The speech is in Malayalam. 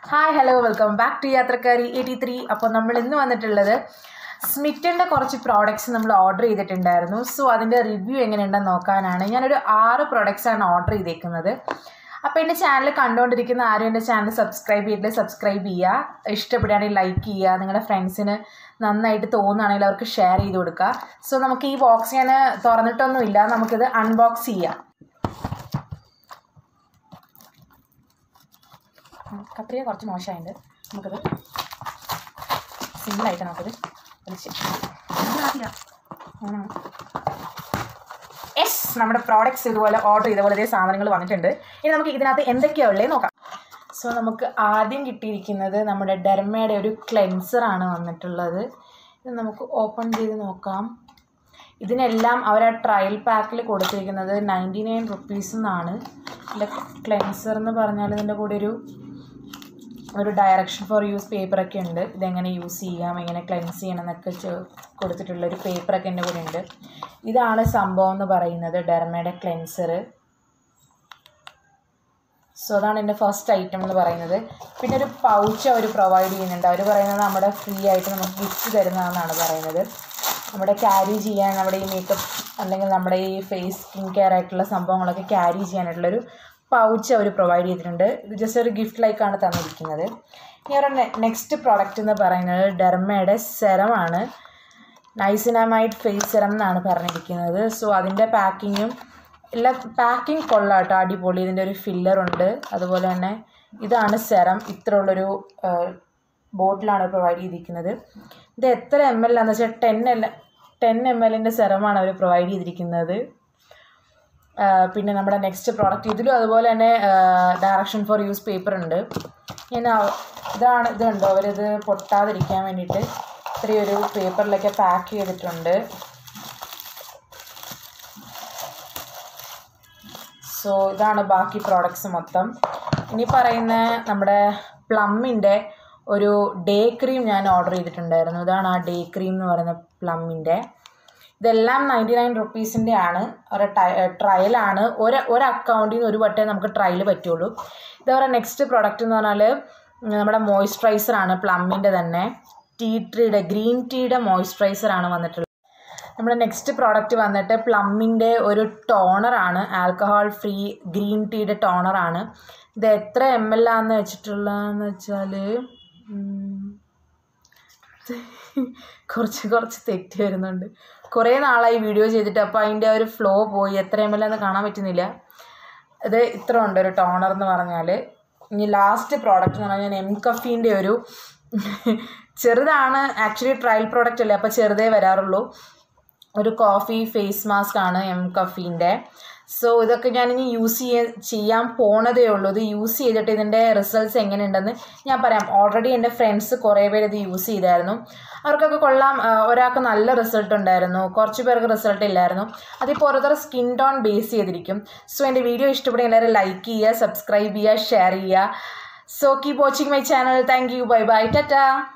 Hi hello welcome back to യാത്രക്കാരി 83. അപ്പോൾ നമ്മൾ ഇന്ന് വന്നിട്ടുള്ളത് സ്മിറ്റിൻ്റെ കുറച്ച് പ്രോഡക്റ്റ്സ് നമ്മൾ ഓർഡർ ചെയ്തിട്ടുണ്ടായിരുന്നു. സോ അതിൻ്റെ റിവ്യൂ എങ്ങനെയുണ്ടെന്ന് നോക്കാനാണ്. ഞാനൊരു 6 പ്രോഡക്റ്റ്സാണ് ഓർഡർ ചെയ്തേക്കുന്നത്. അപ്പോൾ എൻ്റെ ചാനൽ കണ്ടുകൊണ്ടിരിക്കുന്ന ആരും എൻ്റെ ചാനൽ സബ്സ്ക്രൈബ് ചെയ്തിട്ട് സബ്സ്ക്രൈബ് ചെയ്യുക, ഇഷ്ടപ്പെടുകയാണെങ്കിൽ ലൈക്ക് ചെയ്യുക, നിങ്ങളുടെ ഫ്രണ്ട്സിന് നന്നായിട്ട് തോന്നുകയാണെങ്കിൽ അവർക്ക് ഷെയർ ചെയ്ത് കൊടുക്കുക. സോ നമുക്ക് ഈ ബോക്സ് ഞാൻ തുറന്നിട്ടൊന്നുമില്ല, നമുക്കിത് അൺബോക്സ് ചെയ്യാം. കത്രിക കുറച്ച് മോശമായിട്ട് നമുക്കത് സിമ്പിളായിട്ട് നമുക്കത് യെസ്, നമ്മുടെ പ്രോഡക്റ്റ്സ് ഇതുപോലെ ഓർഡർ ചെയ്ത പോലെ ഇതേ സാധനങ്ങൾ വന്നിട്ടുണ്ട്. ഇനി നമുക്ക് ഇതിനകത്ത് എന്തൊക്കെയാണ് ഉള്ളത് നോക്കാം. സോ നമുക്ക് ആദ്യം കിട്ടിയിരിക്കുന്നത് നമ്മുടെ ഡെർമയുടെ ഒരു ക്ലെൻസറാണ് വന്നിട്ടുള്ളത്. ഇത് നമുക്ക് ഓപ്പൺ ചെയ്ത് നോക്കാം. ഇതിനെല്ലാം അവർ ആ ട്രയൽ പാക്കിൽ കൊടുത്തിരിക്കുന്നത് 99 rupees എന്നാണ്. ഇതിൻ്റെ ക്ലെൻസർ എന്ന് പറഞ്ഞാൽ ഇതിൻ്റെ കൂടെ ഒരു ഡയറക്ഷൻ ഫോർ യൂസ് പേപ്പറൊക്കെ ഉണ്ട്. ഇതെങ്ങനെ യൂസ് ചെയ്യാം, എങ്ങനെ ക്ലെൻസ് ചെയ്യണം എന്നൊക്കെ കൊടുത്തിട്ടുള്ളൊരു പേപ്പറൊക്കെ എൻ്റെ കൂടെ ഉണ്ട്. ഇതാണ് സംഭവം എന്ന് പറയുന്നത്, ഡെർമയുടെ ക്ലെൻസർ. സോ അതാണ് എൻ്റെ ഫസ്റ്റ് ഐറ്റം എന്ന് പറയുന്നത്. പിന്നെ ഒരു പൗച്ച് അവർ പ്രൊവൈഡ് ചെയ്യുന്നുണ്ട്. അവർ പറയുന്നത് നമ്മുടെ ഫ്രീ ആയിട്ട് നമുക്ക് ഗിഫ്റ്റ് തരുന്നതെന്നാണ് പറയുന്നത്. നമ്മുടെ ക്യാരി ചെയ്യാൻ, നമ്മുടെ ഈ മേക്കപ്പ് അല്ലെങ്കിൽ നമ്മുടെ ഈ ഫേസ് സ്കിൻ കെയർ ആയിട്ടുള്ള സംഭവങ്ങളൊക്കെ ക്യാരി ചെയ്യാനായിട്ടുള്ളൊരു പൗച്ച് അവർ പ്രൊവൈഡ് ചെയ്തിട്ടുണ്ട്. ഇത് ജസ്റ്റ് ഒരു ഗിഫ്റ്റ് ലൈക്കാണ് തന്നിരിക്കുന്നത്. ഇനി അവരുടെ നെക്സ്റ്റ് പ്രോഡക്റ്റ് എന്ന് പറയുന്നത് ഡെർമയുടെ സെറമാണ്. നൈസിനാമൈഡ് ഫേസ് സെറം എന്നാണ് പറഞ്ഞിരിക്കുന്നത്. സോ അതിൻ്റെ പാക്കിങ്ങും പാക്കിംഗ് കൊള്ളാം കേട്ടോ, അടിപൊളി. ഇതിൻ്റെ ഒരു ഫില്ലറുണ്ട്. അതുപോലെ തന്നെ ഇതാണ് സെറം. ഇത്രയുള്ളൊരു ബോട്ടിലാണ് പ്രൊവൈഡ് ചെയ്തിരിക്കുന്നത്. ഇത് എത്ര ml ആണെന്ന് വെച്ചാൽ 10 ml സെറമാണ് അവർ പ്രൊവൈഡ് ചെയ്തിരിക്കുന്നത്. പിന്നെ നമ്മുടെ നെക്സ്റ്റ് പ്രോഡക്റ്റ് ഇതിലും അതുപോലെ തന്നെ ഡയറക്ഷൻ ഫോർ യൂസ് പേപ്പർ ഉണ്ട്. ഇതുണ്ടോ, അവരിത് പൊട്ടാതിരിക്കാൻ വേണ്ടിയിട്ട് ഇത്രയൊരു പേപ്പറിലൊക്കെ പാക്ക് ചെയ്തിട്ടുണ്ട്. സോ ഇതാണ് ബാക്കി പ്രോഡക്ട്സ് മൊത്തം. ഇനി പറയുന്ന നമ്മുടെ പ്ലമ്മിൻ്റെ ഒരു ഡേ ക്രീം ഞാൻ ഓർഡർ ചെയ്തിട്ടുണ്ടായിരുന്നു. ഇതാണ് ആ ഡേ ക്രീം എന്ന് പറയുന്ന പ്ലമ്മിൻ്റെ. ഇതെല്ലാം 99 rupees ആണ്. ഒരു ട്രയലാണ്. ഒരു അക്കൗണ്ടിൽ നിന്ന് ഒരു വട്ടേ നമുക്ക് ട്രയൽ പറ്റുള്ളൂ. ഇതവരുടെ നെക്സ്റ്റ് പ്രോഡക്റ്റ് എന്ന് പറഞ്ഞാൽ നമ്മുടെ മോയ്സ്ചറൈസറാണ്, പ്ലമ്മിൻ്റെ തന്നെ ഗ്രീൻ ടീയുടെ മോയ്സ്ചറൈസറാണ് വന്നിട്ടുള്ളത്. നമ്മുടെ നെക്സ്റ്റ് പ്രോഡക്റ്റ് വന്നിട്ട് പ്ലമ്മിൻ്റെ ഒരു ടോണറാണ്, ആൽക്കഹോൾ ഫ്രീ ഗ്രീൻ ടീയുടെ ടോണറാണ്. ഇത് എത്ര ml ആണെന്ന് വെച്ചിട്ടുള്ളതെന്ന് വെച്ചാൽ കുറച്ച് തെറ്റി വരുന്നുണ്ട്. കുറേ നാളായി വീഡിയോ ചെയ്തിട്ട്, അപ്പോൾ അതിൻ്റെ ഒരു ഫ്ലോ പോയി, എത്ര ml എന്ന് കാണാൻ പറ്റുന്നില്ല. ഇത് ഇത്ര ഉണ്ട് ഒരു ടോണർ എന്ന് പറഞ്ഞാൽ. ഇനി ലാസ്റ്റ് പ്രോഡക്റ്റ് എന്ന് പറഞ്ഞാൽ എംകഫീൻ്റെ ഒരു ചെറുതാണ്, ആക്ച്വലി ട്രയൽ പ്രോഡക്റ്റ് അല്ലേ, അപ്പോൾ ചെറുതേ വരാറുള്ളൂ. ഒരു കോഫി ഫേസ് മാസ്ക് ആണ് എംകഫീൻ്റെ. സോ ഇതൊക്കെ ഞാനിനി ചെയ്യാൻ പോണതേ ഉള്ളൂ. ഇത് യൂസ് ചെയ്തിട്ട് ഇതിൻ്റെ റിസൾട്ട്സ് എങ്ങനെയുണ്ടെന്ന് ഞാൻ പറയാം. ഓൾറെഡി എൻ്റെ ഫ്രണ്ട്സ് കുറേ പേര് ഇത് യൂസ് ചെയ്തായിരുന്നു. അവർക്കൊക്കെ കൊള്ളാം. ഒരാൾക്ക് നല്ല റിസൾട്ട് ഉണ്ടായിരുന്നു, കുറച്ച് പേർക്ക് റിസൾട്ട് ഇല്ലായിരുന്നു. അതിപ്പോൾ ഓരോരുത്തർ സ്കിൻ ടോൺ ബേസ് ചെയ്തിരിക്കും. സോ എൻ്റെ വീഡിയോ ഇഷ്ടപ്പെടുന്ന എല്ലാവരും ലൈക്ക് ചെയ്യുക, സബ്സ്ക്രൈബ് ചെയ്യുക, ഷെയർ ചെയ്യുക. So keep watching my channel. Thank you, bye bye, Tata.